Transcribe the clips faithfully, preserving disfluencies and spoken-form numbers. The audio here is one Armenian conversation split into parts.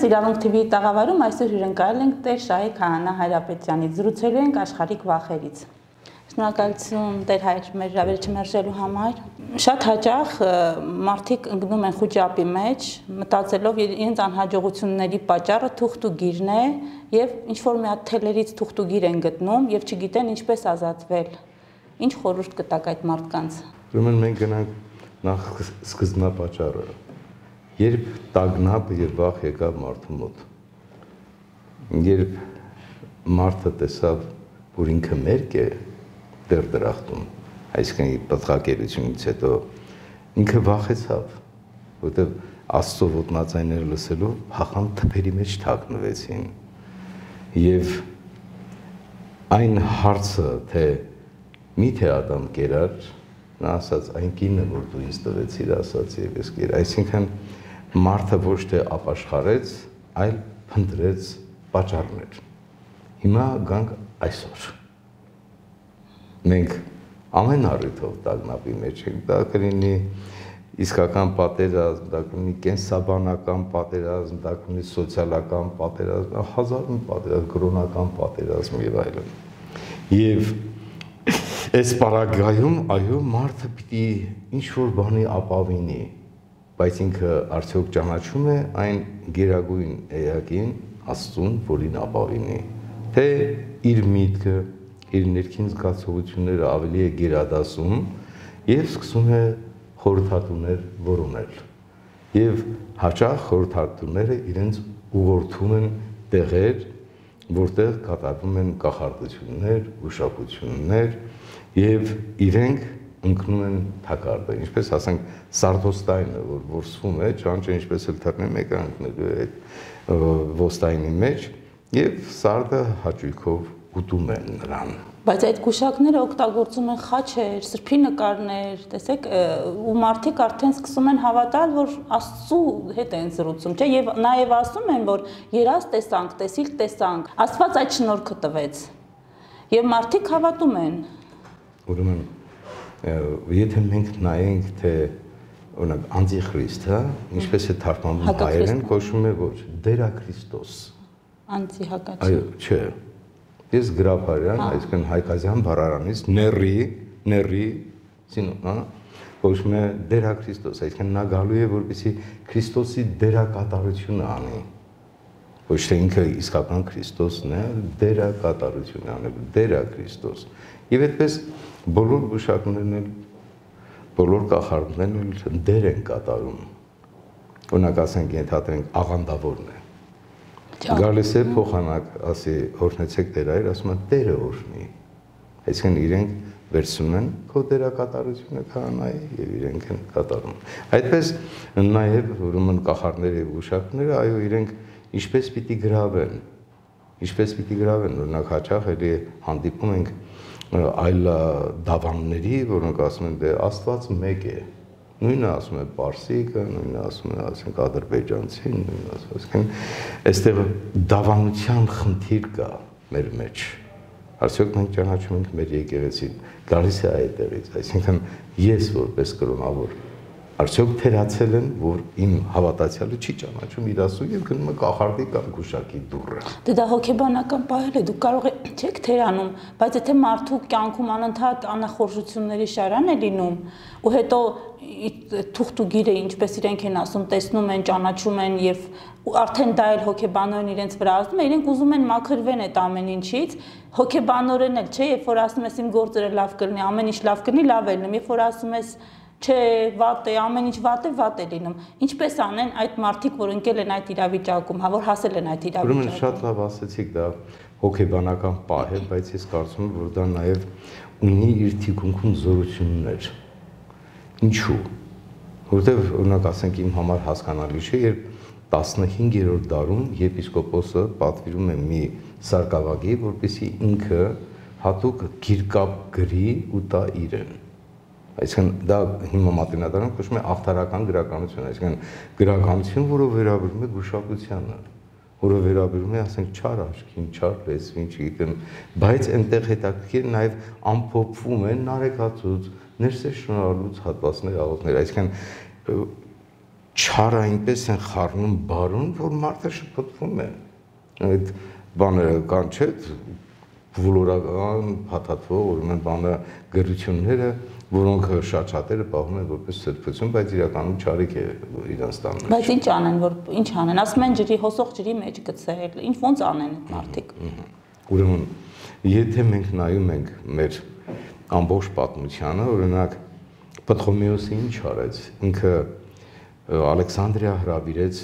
Մենք իրավունք Թ V-ի տաղավարում այսօր հյուրընկալել ենք Տեր Շահիկ Քահանա Հայրապետյանից, զրուցելու ենք աշխարհիկ վախերից։ Շնորհակալություն Տեր Հայր մեր հրավերը մերժելու համար։ Շատ հաճախ մարդիկ ընկնում են խուճապի մեջ, մտածելով իրենց անհաջողությունների պատճառը թուղթուգիրն է եւ ինչ որ մի հատ թելերից թուղթուգիր են գտնում եւ չգիտեն ինչպես ազատվել։ Ինչ խորհուրդ կտաք այդ մարդկանց։ Ուրեմն մենք գնանք նախ սկզբնապատճառը։ Երբ տագնապ եւ վախ եկավ մարդու մոտ, երբ մարդը տեսավ, որ ինքը մերկ է դեռ դրախտում, այսինքն պատղակերությունից հետո ինքը վախեցավ, որտեղ Աստծո ոտնաձայները լսելով փախան թփերի մեջ թաքնվեցին եւ այն հարցը, թե միթե Ադամ կերար, նա ասաց այն կինը, որ դու ինձ տվեցիր, ասաց եւ ես կեր, այսինքն մարդը ոչ թե ապաշխարեց, այլ փնտրեց պատճառներ։ Հիմա գանք այսօր։ Մենք ամեն առիթով տագնապի մեջ ենք, դա կլինի իսկական պատերազմ, դա կլինի կենսաբանական պատերազմ, դա կլինի սոցիալական պատերազմ, հազար մի պատերազմ, կրոնական պատերազմ եւ այլն։ Եվ այս պարագայում, այո, մարդը պիտի ինչ-որ բանի ապավինի, բայց ինքը արդյոք ճանաչում է այն գերագույն էակին, Աստծուն, որին ապավինի, թե իր միտքը, իր ներքին զգացողությունները ավելի է գերադասում եւ սկսում է խորհրդատուներ որոնել։ Եվ հաճախ խորհրդատուները իրենց ուղղորդում են տեղեր, որտեղ կատարվում են կախարդություններ, ուշապություններ եւ իրենք ընկնում են թակարդը, ինչպես ասենք սարդոստայնը, որ որսվում է, ճանճը ինչպես էլ թռնի մեկը ընկնելու է այդ ոստայնի մեջ եւ սարդը հաճույքով ուտում են նրան։ Բայց այդ գուշակները օգտագործում են խաչեր, սրբի նկարներ, տեսեք, ու մարդիկ արդեն սկսում են հավատալ, որ Աստծու հետ են զրուցում, չէ՞, եւ նաեւ ասում են, որ երազ տեսանք, տեսիլ տեսանք, Աստված այդ շնորհքը տվեց։ Եվ մարդիկ հավատում են։ Ուրեմն եթե մենք նայենք, թե օրինակ անտիխրիստ, հա, ինչպես է թարգմանվում հայերեն, կոչվում է ոչ, Դերաքրիստոս։ Անտիհակաչի։ Այո, չէ։ Ես գրաբարյան, այսինքն հայկազյան բառարանից ների, ների, սինոն, հա, կոչվում է Դերաքրիստոս, այսինքն նա գալու է, որպեսզի Քրիստոսի դերակատարությունը անի։ Ոչ թե ինքը իսկական Քրիստոսն է, դերակատարություն է անել, Դերաքրիստոս։ Եվ այդպես բոլոր գուշակներն էլ, բոլոր կախարդներն էլ դեր են կատարում։ Օրինակ ասենք, ենթադրենք աղանդավորն է։ Գալիս է փոխանակ, ասի, օրհնեցեք Տեր Հայր, ասում են Տերը օրհնի։ Այսինքն իրենք վերցնում են քո դերակատարությունը քահանայի եւ իրենք են կատարում։ Այդպես նաեւ ուրեմն կախարդները եւ գուշակները, այո, իրենք ինչպես պիտի գրավեն, ինչպես պիտի գրավեն, օրինակ հաճախ էլի հանդիպում ենք այլ դավանների, որոնք ասում են, դե Աստված մեկ է, նույնը ասում է պարսիկը, նույնը ասում է, ասենք, ադրբեջանցին, նույնը ասում է, այստեղ դավանության խնդիր կա մեր մեջ, արդյոք մենք ճանաչում ենք մեր եկեղեցին, գալիս է այդտեղից, այսինքն ես որպես կրոնավոր, արդյոք թերացել են, որ իմ հավատացյալը չի ճանաչում իր Աստծուն եւ գնում է կախարդի կամ գուշակի դուռը։ Դե դա հոգեբանական պահել է, դուք կարող եք թերանում, բայց եթե մարդու կյանքում անընդհատ անախորժությունների շարան է լինում, ու հետո թուղթուգիրը, ինչպես իրենք են ասում, տեսնում են, ճանաչում են եւ արդեն դա էլ հոգեբանորեն իրենց վրա ազդում է, իրենք ուզում են մաքրվեն այդ ամեն ինչից, հոգեբանորեն էլ, չէ, երբ որ ասում ես իմ գործերը լավ կլինի, ամեն ինչ լավ կլինի, լավ է լինում, երբ որ ասում ես չէ, վատ է, ամեն ինչ վատ է, վատ է լինում։ Ինչպես անեն այդ մարդիկ, որ ընկել են այդ իրավիճակում, հա, որ հասել են այդ իրավիճակում։ Ուրեմն շատ լավ ասեցիք, դա հոգեբանական պահ է, բայց ես կարծում եմ, որ դա նաև ունի իր թիկունքում զորություններ։ Ինչու՞։ Որովհետև օրինակ ասենք իմ համար հասկանալի չէ, երբ տասնհինգերորդ դարում եպիսկոպոսը պատվիրում է մի սարկավագի, որպեսզի ինքը հատուկ գիրկապ գրի ու տա իրեն։ Այսինքն դա հիմա մատենադարան կոչվում է աղթարական գրականություն, այսինքն գրականություն, որը վերաբերում է գուշակությանը, որը վերաբերում է, ասենք, չար աչքին, չար լեզվին, չգիտեմ, բայց այնտեղ հետաքրքիր նաև ամփոփվում են նարեկացուց, ներսես շնորհալուց հատվածներ, աղոթներ, այսինքն չար այնպես են խառնում բարուն, որ մարդը շփոթվում է։ Այդ բաները կան, չէ՞, վոլորական, փաթաթվող, ուրեմն բանը գրությունները, որոնք շատ շատերը պահում են որպես սրբություն, բայց իրականում չարիք է իրանց տանում։ Բայց ինչ անեն, որ ինչ անեն, ասում են ջրի հոսող ջրի մեջ գցել, ինչ ոնց անեն մարդիկ։ Ուրեմն, եթե մենք նայում ենք մեր ամբողջ պատմությանը, օրինակ Պտղոմեոսը ինչ արեց, ինքը Ալեքսանդրիա հրավիրեց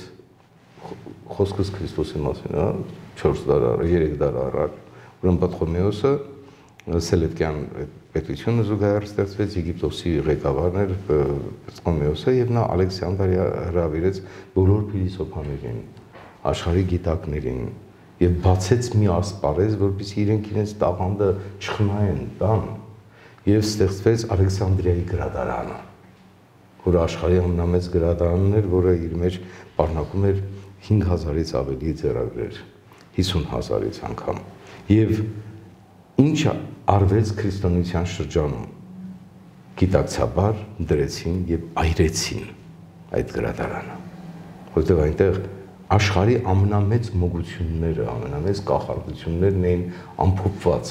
խոսքս Քրիստոսի մասին, հա, չորս դար առաջ, երեք դար առաջ, ուրեմն Պտղոմեոսը Սելևկյան պետությունը զուգահեռ ստեղծվեց, Եգիպտոսի ղեկավարն էր Պտղոմեոսը եւ նա Ալեքսանդրիա հրավիրեց բոլոր փիլիսոփաներին, աշխարհի գիտակներին եւ բացեց մի ասպարեզ, որպեսզի իրենք իրենց տաղանդը չխնայեն, տան եւ ստեղծվեց Ալեքսանդրիայի գրադարանը, որը աշխարհի ամենամեծ գրադարանն էր, որը իր մեջ պարունակում էր հինգ հազարից ավելի ձեռագրեր, հիսուն հազարից անգամ։ Եվ ինչ արվեց քրիստոնեության շրջանում, գիտակցաբար դրեցին եւ այրեցին այդ գրադարանը, որտեղ այնտեղ աշխարհի ամենամեծ մոգությունները, ամենամեծ կախարդություններն էին ամփոփված։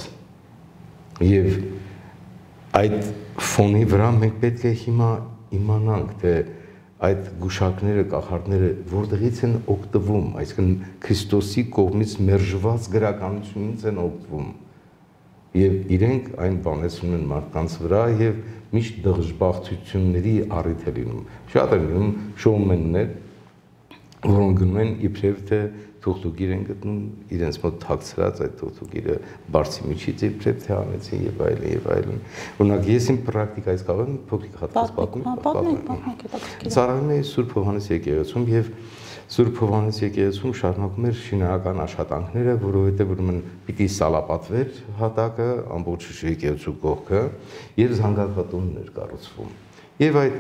Եվ այդ ֆոնի վրա մենք պետք է հիմա իմանանք, թե այդ գուշակները, կախարդները որտեղից են օգտվում, այսինքն Քրիստոսի կողմից մերժված գրականությունից են օգտվում եւ իրենք այն բանեցնում են մարդկանց վրա եւ միշտ դղժբախտությունների առիթ է լինում։ Շատ են լինում շոումեններ, որոնք գնում են իբրև թե թուղթուկիր են գտնում իրենց մոտ թաքցրած այդ թուղթուկիրը բարձի միջից իբրև թե անեցին եւ այլն եւ այլն։ Օրինակ ես իմ պրակտիկայից կարող եմ փոքրիկ հատված պատմել։ Ծառայում էի Սուրբ Հովհաննես եկեղեցում եւ Սուրբ Հովհաննես եկեղեցում շարունակում էր շինարարական աշխատանքները, որովհետեւ ուրեմն պիտի սալապատվեր հատակը, ամբողջ եկեղեցու կողքը եւ զանգակատուններ կառուցվում։ Եվ այդ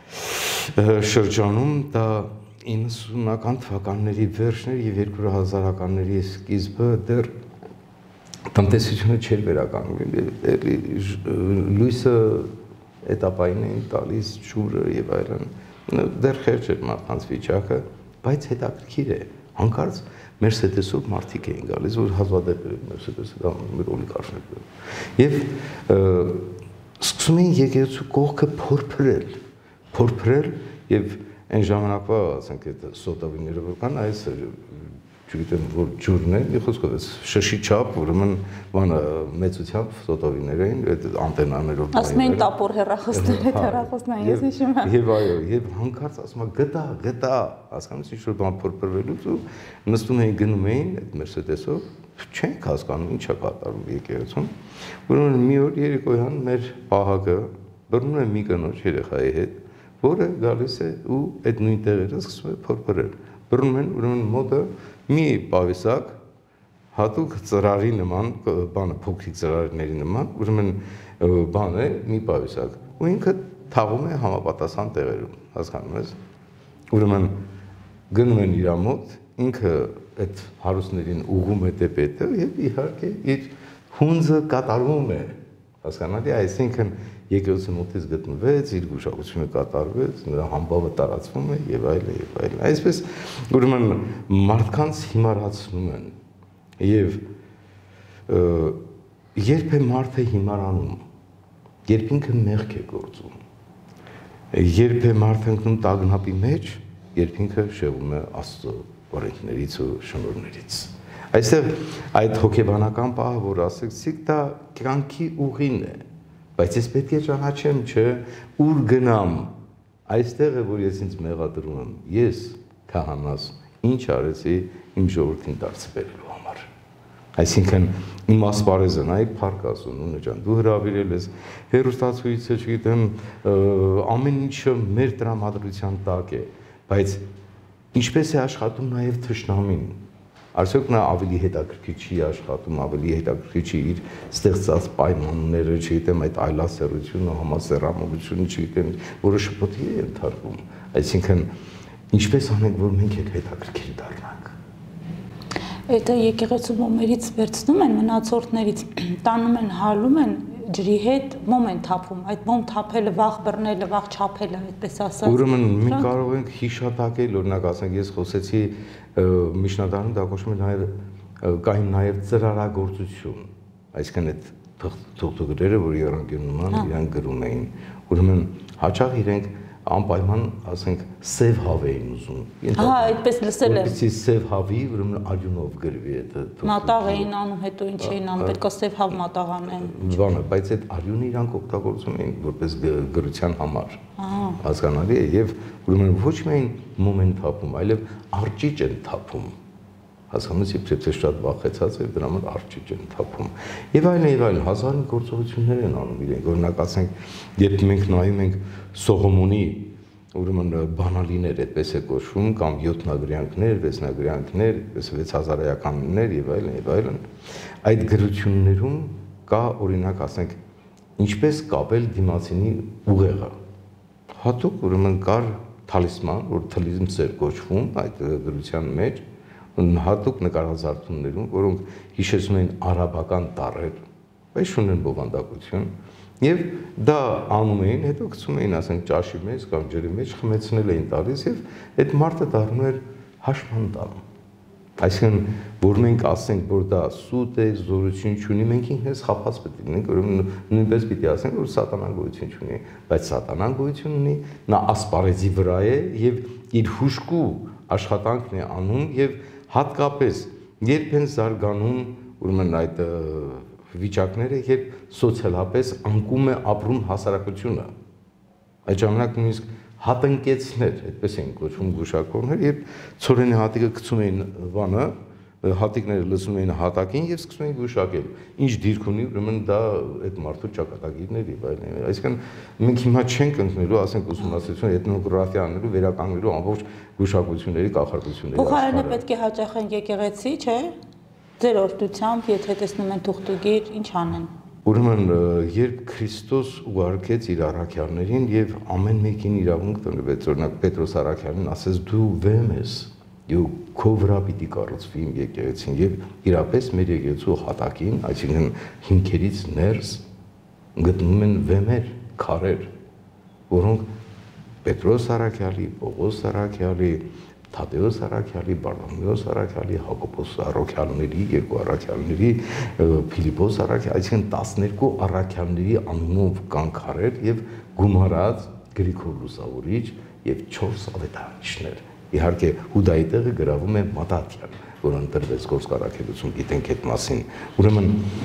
շրջանում դա իննսունական թվականների վերջներ եւ երկու հազարականների սկիզբը դեռ տնտեսությունը չէր վերականգնվել, լույսը էտապային էին տալիս, ջուրը եւ այլն, դեռ խեղճ էր մարդկանց վիճակը, բայց հետաքրքիր է, հանկարծ Մերսեդեսով մարդիկ էին գալիս, որ հազվադեպ էր Մերսեդեսը դա մեր օլիգարխներ եւ սկսում էին եկեղեցու կողքը փորփրել, փորփրել եւ այն ժամանակվա, ասենք, այդ սոտավիները որ կան, այս չգիտեմ որ ջուրն է, մի խոսքով էս շշի չափ, ուրեմն բանը մեծությամբ սոտավիներ էին, այդ անտենաներով։ Ասում էին տապոր հեռախոսներ, այդ հեռախոսն են, ես հիշում եմ։ Եվ այո, եւ հանկարծ ասում են գտա, գտա, հասկանու՞մ, ինչ-որ բան փորփրվելուց ու նստում էին գնում էին այդ Մերսեդեսով, չենք հասկանում ինչա կատարում եկեղեցում։ Ուրեմն մի օր երեկոյան մեր պահակը բռնում է մի կնոջ երեխայի հետ, որը գալիս է ու այդ նույն տեղերը սկսում է փորփրել։ Բռնում են ուրեմն մոտը մի պավիսակ հատուկ ծրարի նման, բանը փոքրիկ ծրարների նման, ուրեմն բան է մի պավիսակ, ու ինքը թաղում է համապատասխան տեղերում, հասկանում ես։ Ուրեմն գնում են իր մոտ, ինքը այդ հարուստներին ուղղում է դեպի այդտեղ եւ իհարկե իր հունձը կատարվում է, հասկանալի, այսինքն եկեղեցու մոտից գտնվեց, իր գուշակությունը կատարվեց, նրա համբավը տարածվում է եւ այլն եւ այլն։ Այսպես ուրեմն մարդկանց հիմարացնում են եւ երբ է մարդը հիմարանում, երբ ինքը մեղք է գործում, երբ է մարդը ընկնում տագնապի մեջ, երբ ինքը շեղում է Աստծո օրենքներից ու շնորհներից։ Այստեղ այդ հոգեբանական պահը, որ ասեցիք, դա կյանքի ուղին է, բայց ես պետք է ճանաչեմ, չէ, ուր գնամ, այստեղ է, որ ես ինձ մեղադրում եմ, ես քահանաս ինչ արեցի իմ ժողովրդին դարձբերելու համար։ Այսինքն իմ ասպարեզը նայ փառք ասում, նույնը ջան, դու հրավիրել ես հերոստացույցը, չգիտեմ, ամեն ինչը մեր տրամադրության տակ է, բայց ինչպես է աշխատում նաև թշնամին։ Արդյոք նա ավելի հետաքրքիր չի աշխատում, ավելի հետաքրքիր չի իր ստեղծած պայմանները, չգիտեմ, այդ այլասերությունը, համասեռամոլությունը, չգիտեմ, որը շփոթի է ենթարկվում։ Այսինքն ինչպես անենք, որ մենք եք հետաքրքիր դառնանք։ Այդ եկեղեցու մոմերից վերցնում են մնացորդներից, տանում են, հալում են, ջրի հետ մոմ են թափում, այդ մոմ թափելը, վաղ բռնելը, վաղ չափելը, այդպես ասած։ Ուրեմն մենք կարող ենք հիշատակել, օրինակ ասենք, ես խոսեցի միջնադարում դա կոչվում է նաև կային նաև ծրարագործություն, այսինքն այդ թուղթուղրերը, որ եռանկյունման իրանք գրում էին, ուրեմն հաճախ իրենք անպայման, ասենք, սև հավ էին ուզում։ Ահա, այդպես լսել եմ։ Որպեսզի սև հավի, ուրեմն արյունով գրվի այդ թուղթը։ Մատաղ էին անում, հետո ինչ էին անում, պետք է սև հավ մատաղ անեն։ Բանը, բայց այդ արյունը իրանք օգտագործում էին որպես գրության համար։ Հասկանալի է, եւ ուրեմն ոչ միայն մոմ են թափում, այլև արճիճ են թափում։ Հասկանում եք, եթե շատ վախեցած է, դրա համար արճիճ են թափում։ Եվ այլն եւ այլն հազար գործողություններ են անում իրենք, օրինակ ասենք, երբ մենք նայում ենք Սողոմոնի ուրեմն բանալիներ, այդպես է կոչվում, կամ յոթնագրյանքներ, վեցնագրյանքներ, այդպես վեց հազարայականներ եւ այլն եւ այլն, այդ գրություններում կա օրինակ ասենք, ինչպես կապել դիմացինի ուղեղը։ Հատուկ ուրեմն կար թալիսման, որ թլիզմ կոչվում այդ գրության մեջ, հատուկ նկարազարդումներում, որոնք հիշեցնում են արաբական տառեր, բայց չունեն բովանդակություն, եւ դա անում էին, հետո գցում էին, ասենք, ճաշի մեջ կամ ջրի մեջ, խմեցնել էին տալիս եւ այդ մարդը դառնում էր հաշմանդամ։ Այսինքն, որ մենք ասենք, որ դա սուտ է, զորություն չունի, մենք ինքներս խափած պետք է լինենք, ուրեմն նույնպես պիտի ասենք, որ սատանան գոյություն չունի, բայց սատանան գոյություն ունի, նա ասպարեզի վրա է եւ իր հուշկու աշխատանքն է անում եւ հատկապես երբ են զարգանում ուրեմն այդ վիճակները, երբ սոցիալապես անկում է ապրում հասարակությունը, այդ ժամանակ նույնիսկ հատնկեցներ, այդպես են կոչվում գուշակողներ, երբ ցորենի հատիկը գցում էին վանը, հատիկները լցնում էին հատակին եւ սկսում էին գուշակել, ինչ դիրք ունի, ուրեմն դա այդ մարդու ճակատագիրներ եւ այլն։ Այսինքն մենք հիմա չենք ընկնելու, ասենք, ուսումնասիրություն, էթնոգրաֆիա անելու, վերականգնելու ամբողջ գուշակությունների, կախարդությունների աշխարհը։ Փոխարենը պետք է հաճախեն եկեղեցի, չէ՞։ Ձեր օրդությամբ, եթե տեսնում են թուղթուգիր, ինչ անեն։ Ուրեմն երբ Քրիստոս ուղարկեց իր առաքյալներին եւ ամեն մեկին իրավունք տնվեց, օրինակ Պետրոս առաքյալին ասեց դու վեմ ես, ու քո վրա պիտի կառուցվի իմ եկեղեցին եւ իրապես մեր եկեղեցու հատակին, այսինքն հիմքերից ներս գտնվում են վեմեր, քարեր, որոնք Պետրոս առաքյալի, Պողոս առաքյալի, Թադեոս առաքյալի, Բարնաբաս առաքյալի, Հակոբոս առաքյալների, երկու առաքյալների, Փիլիպոս առաքյալի, այսինքն տասներկու առաքյալների անունով կան քարեր եւ գումարած Գրիգոր Լուսավորիչ եւ չորս ավետարանիչներ։ Իհարկե Հուդայի տեղը գրավում է Մատաթյան, որ ընտրվեց գործկառաքելություն, գիտենք այդ մասին։ Ուրեմն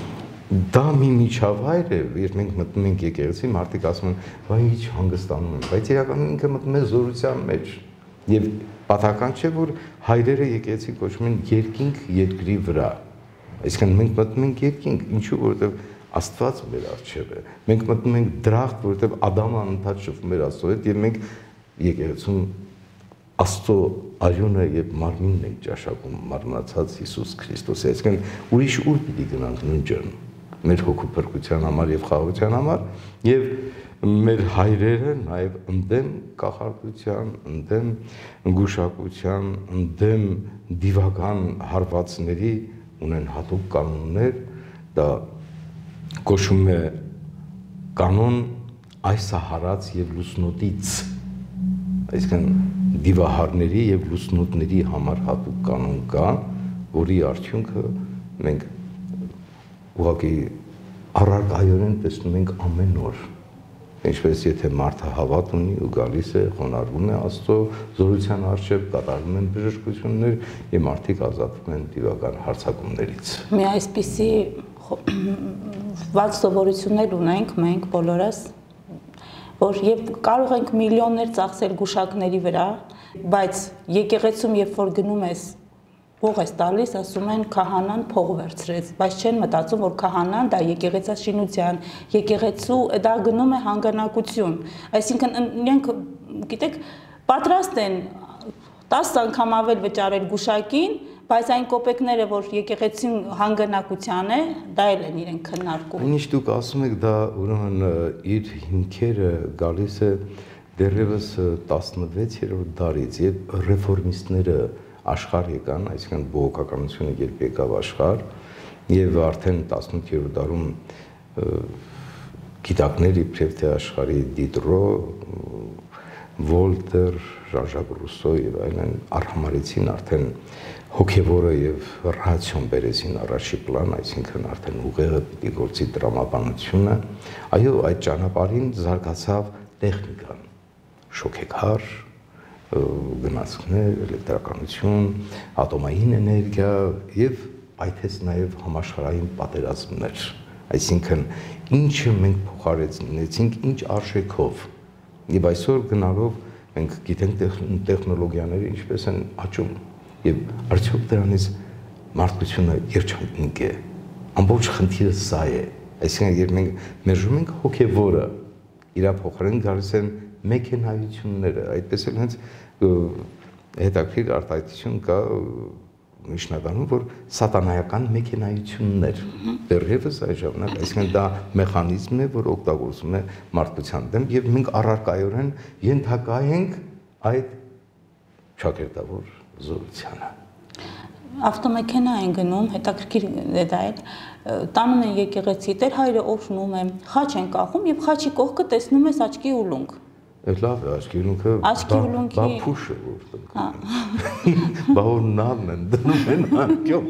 դա մի միջավայր է, երբ մենք մտնում ենք եկեղեցի, մարդիկ ասում են, «Վայ, ինչ հանգստանում եմ», բայց իրականում ինքը մտնում է զորության մեջ։ Եվ պատահական չէ, որ հայրերը եկեղեցի կոչվում են երկինք երկրի վրա։ Այսինքն մենք մտնում ենք երկինք, ինչու, որովհետև Աստված մեր առջև է։ Մենք մտնում ենք դրախտ, որովհետև Ադամը անընդհատ շփվում էր Աստծո հետ, եւ մենք եկեղեցում Աստծո արյունը եւ մարմինն ենք ճաշակում, մարմնացած Հիսուս Քրիստոսի, այսինքն ուրիշ ուր պիտի գնանք նույն ջրն, մեր հոգու փրկության համար եւ խաղաղության համար, եւ մեր հայրերը նաեւ ընդդեմ կախարդության, ընդդեմ գուշակության, ընդդեմ դիվական հարվածների ունեն հատուկ կանոններ, դա կոչվում է կանոն այսահարած եւ լուսնոտից, այսինքն դիվահարների եւ լուսնոտների համար հատուկ կանոն կա, որի արդյունքը մենք ուղղակի առարկայորեն տեսնում ենք ամեն օր։ Ինչպես եթե մարդը հավատ ունի ու գալիս է, խոնարհվում է Աստծո զորության առջև, կատարվում են բժշկություններ եւ մարդիկ ազատվում են դիվական հարձակումներից։ Մի այսպիսի վատ սովորություններ ունենք մենք բոլորս, որ եւ կարող ենք միլիոններ ծախսել գուշակների վրա, բայց եկեղեցում երբ որ գնում ես փող ես տալիս, ասում են քահանան փող վերցրեց, բայց չեն մտածում, որ քահանան դա եկեղեցաշինության, եկեղեցու դա գնում է հանգանակություն, այսինքն իրենք գիտեք պատրաստ են տասը անգամ ավել վճարել գուշակին, բայց այն կոպեկները, որ եկեղեցին հանգանակության է, դա էլ են իրենք քննարկում։ Ինչ դուք ասում եք, դա ուրեմն իր հիմքերը գալիս է դեռևս տասնվեցերորդ դարից, եւ ռեֆորմիստները աշխարհ եկան, այսինքն բողոքականությունը երբ եկավ աշխարհ, եւ արդեն տասնութերորդ դարում գիտակներ իբրև թե աշխարհի Դիդրո, Վոլտեր, Ժան-Ժակ Ռուսո եւ այլն արհամարեցին արդեն հոգեվորը եւ ռացիոն բերեցին առաջի պլան, այսինքն արդեն ուղեղը պիտի գործի տրամաբանությունը, այո, այդ ճանապարհին զարգացավ տեխնիկան, շոկեքար, գնացքներ, էլեկտրականություն, ատոմային էներգիա եւ այդպես նաեւ համաշխարհային պատերազմներ, այսինքն ինչը մենք փոխարինեցինք, ինչ արժեքով եւ այսօր գնալով մենք գիտենք տեխնոլոգիաները ինչպես են աճում եւ արդյոք դրանից մարդկությունը երջանիկ է ամբողջ խնդիրը սա է այսինքն երբ մենք մերժում ենք հոգեվորը իր փոխարեն գալիս են մեքենայությունները այդպես էլ հենց հետաքրիր արտահայտություն կա միջնականում որ սատանայական մեքենայություններ դեռևս այս ժամանակ այսինքն դա մեխանիզմ է որ օգտագործում է մարդկության դեմ եւ մենք առարկայորեն ենթակա ենք այդ ճակերտավոր զորությանը ավտոմեքենա են գնում հետաքրքիր է դա էլ տանում են եկեղեցի Տեր հայրը օրհնում է խաչ են կախում եւ խաչի կողքը տեսնում ես աչքի ուլունք Այդ լավ է, աչքի ուլունքը բա փուշ է որտեղ։ Բա որ նավն են դնում են անկյոմ։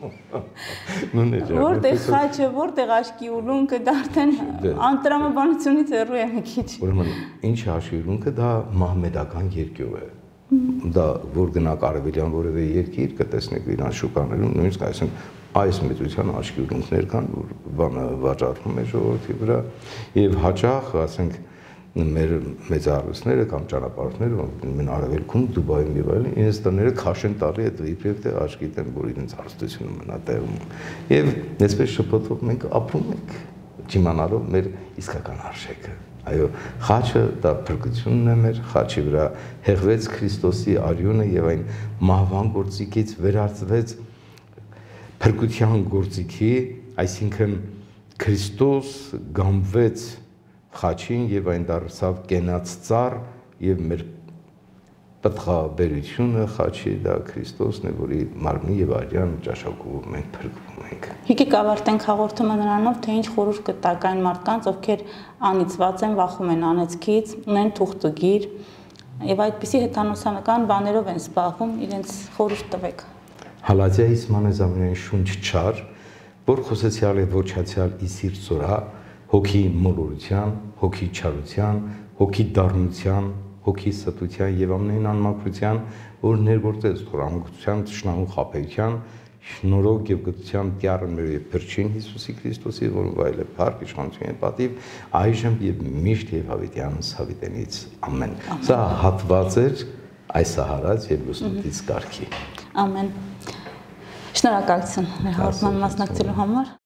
Որտեղ խաչը, որտեղ աչքի ուլունքը դա արդեն անտրամաբանությունից հեռու է մի քիչ։ Ուրեմն ինչ է աչքի ուլունքը, դա մահմեդական երկյուղ է։ Դա որ գնաք արևելյան որևէ երկիր կտեսնեք իրան շուկաներում, նույնիսկ այսինքն այս մեծության աչքի ուլունքներ կան, որ բանը վաճառվում է ժողովրդի վրա եւ հաճախ, ասենք մեր մեծարությունները կամ ճանապարհորդները մեն արևելքում Դուբայում եւ այլն ինձ տները քաշ են տալի այդ իբրև թե աչքի տեն որ իրենց հարստությունը մնա տեղում եւ այսպես շփոթվող մենք ապրում ենք չիմանալով մեր իսկական արժեքը այո խաչը դա փրկությունն է մեր խաչի վրա հեղվեց Քրիստոսի արյունը եւ այն մահվան գործիքից վերածվեց փրկության գործիքի այսինքն Քրիստոս գամվեց խաչին եւ այն դարձավ կենաց ծառ եւ մեր պատղաբերությունը խաչի դա Քրիստոսն է որի մարմնի եւ արյան ճաշակով մենք փրկվում ենք Եկեք ավարտենք հաղորդումը նրանով թե ինչ խորհուրդ կտաք այն մարդկանց ովքեր անիծված են վախում են անեծքից ունեն թուղթուգիր եւ այդպիսի հեթանոսանական բաներով են զբաղվում իրենց խորհուրդ տվեք Հալադիայից մանեզամենային շունչ չար որ խոսեցյալ է ոչացյալ իսիր ծորա հոգի մոլորության, հոգի չարության, հոգի դառնության, հոգի ստության եւ ամենայն անմաքրության, որ ներգործեց խորամուխության, ճշնամու խաբեության, շնորհով եւ գտության դյարը մեր եւ Փրկին Հիսուսի Քրիստոսի, որը վայել է փառք, իշխանություն եւ պատիվ, այժմ եւ միշտ եւ հավիտյան հավիտենից ամեն։ Սա հատված էր այս սահարած եւ լուսնուտից կարգի։ Ամեն։ Շնորհակալություն մեր հաղորդման մասնակցելու համար։